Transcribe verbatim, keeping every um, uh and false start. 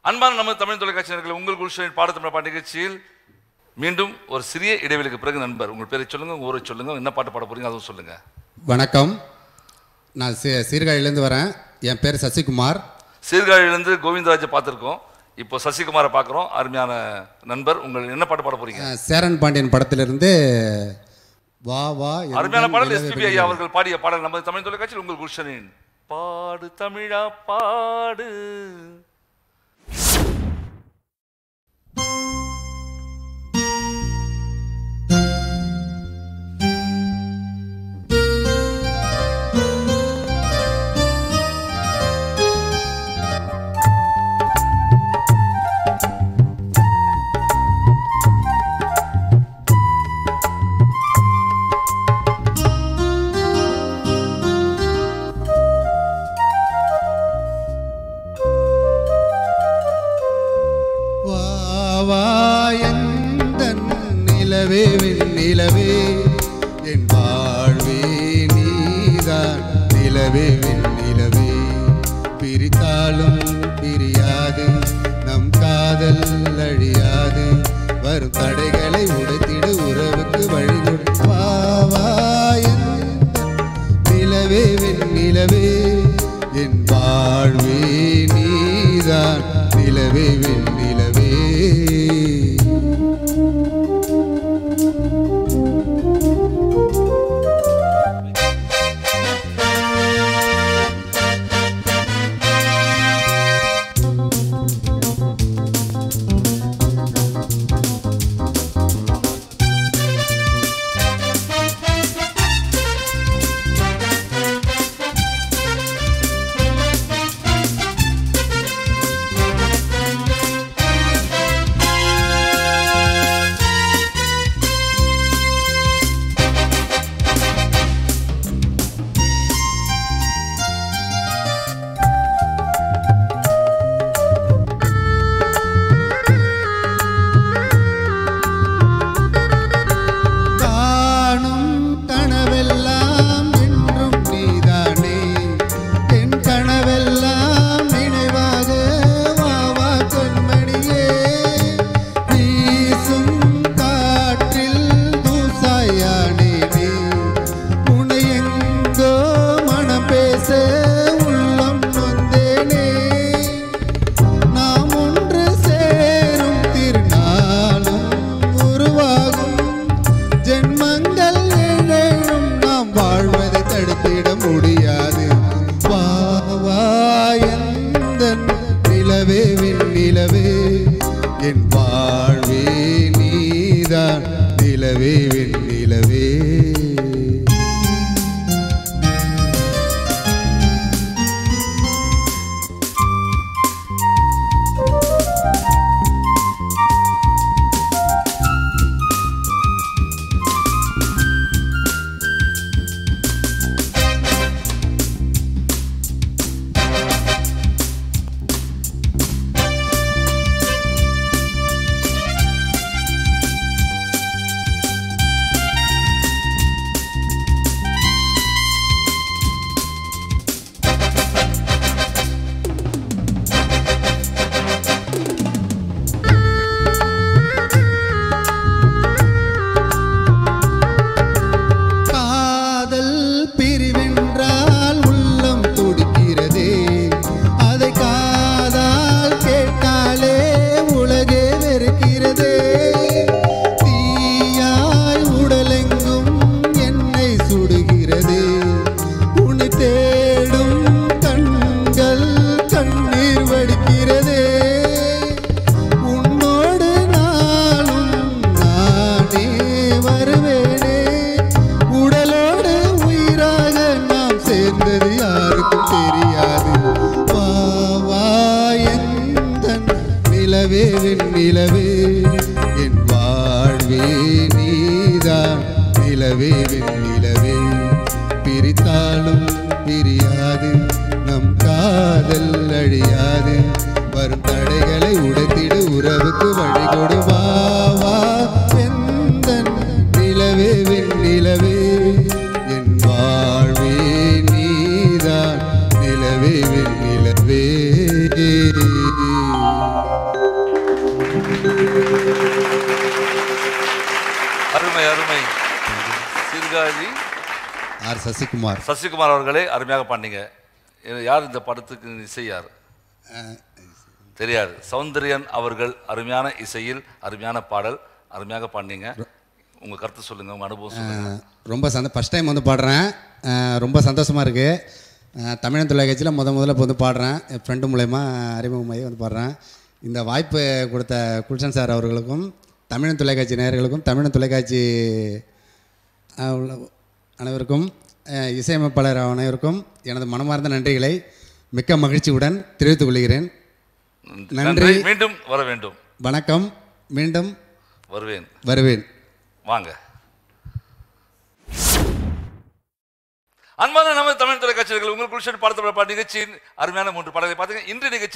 அன்பான நம்ம தமிழ் தொலைக்காட்சி நேயர்களே, உங்கள் குல்ஷன் பாடத்தமிழ் பாட்டு நிகழ்ச்சியில் மீண்டும் ஒரு சிறிய இடைவெளிக்கு பிறகு நண்பர் உங்கள் பேரை சொல்லுங்க, உங்கள் ஊரை சொல்லுங்க, என்ன பாட்டு பாட போறீங்க அதுவும் சொல்லுங்க. வணக்கம், நான் சீ சீர்காழியிலேருந்து வரேன். என் பேர் சசிகுமார். சீர்காழியிலேருந்து கோவிந்தராஜை பார்த்துருக்கோம், இப்போ சசிகுமாரை பார்க்குறோம். அருமையான நண்பர், உங்கள் என்ன பாட்டு பாட போறீங்க? சேரன் பாண்டியன் படத்திலிருந்து வா வா. அருமையான பாடல் எஸ்பிபி ஐயா அவர்கள் பாடிய பாடல் நமது தமிழ் தொலைக்காட்சியில் உங்கள் குல்ஷனின் பாடு தமிழா பாடு. நிலவே வெண்ணிலவே என் வாழ்வே நீதான். நிலவே வெண்ணிலவே பிரித்தாலும் பிரியாது, நம் காதல் அழியாது. வரும் தடைகளை உடைத்திடு, உறவுக்கு வழிகொடு. வா வா நிலவே வெண்ணிலவே என் வாழ்வே நீதான். நிலவே வெண்ணிலவே என் வாழ்வே நீதான். நிலவே வெண்ணிலவே நிலவே என் வாழ்வே நீதான். நிலவே வெண்ணிலவே பிரித்தாலும் பிரியாது, நம் காதல் அழியாது. வரும் தடைகளை உடைத்திடு, உறவுக்கு வழிகொடு. வா வா எந்தன் நிலவே வெண்ணிலவே என் வாழ்வே நீதான். நிலவே வெண்ணிலவே ஆர் சசிகுமார். சசிகுமார் அவர்களே அருமையாக பாடினீங்க. யார் இந்த படத்துக்கு இசை யார் தெரியாது. சௌந்தர்யன் அவர்கள் அருமையான இசையில் அருமையான பாடல் அருமையாக பாடினீங்க. உங்கள் கருத்து சொல்லுங்கள், உங்கள் அனுபவம் சொல்லுங்கள். ரொம்ப சந்த ஃபஸ்ட் டைம் வந்து பாடுறேன். ரொம்ப சந்தோஷமாக இருக்குது. தமிழன் தொலைக்காட்சியில் முத முதல்ல இப்போ வந்து பாடுறேன். என் ஃப்ரெண்டு மூலயமா அறிமுகமாகி வந்து பாடுறேன். இந்த வாய்ப்பு கொடுத்த குல்ஷன் சார் அவர்களுக்கும் தமிழன் தொலைக்காட்சி நேயர்களுக்கும் தமிழன் தொலைக்காட்சி அனைவருக்கும் இசையமைப்பாளர் அனைவருக்கும் எனது மனமார்ந்த நன்றிகளை மிக்க மகிழ்ச்சியுடன் தெரிவித்துக் கொள்கிறேன். நன்றி. மீண்டும் வர வேண்டும். வணக்கம். மீண்டும் வருவேன் வருவேன் வாங்க. அன்பான நம்ம தமிழ் தொலைக்காட்சிகள் உங்கள் குல்ஷன் பாடத்தமிழ் பாட்டு நிகழ்ச்சியின் அருமையான மூன்று பாடல்களை பார்த்தீங்க. இன்று நிகழ்ச்சி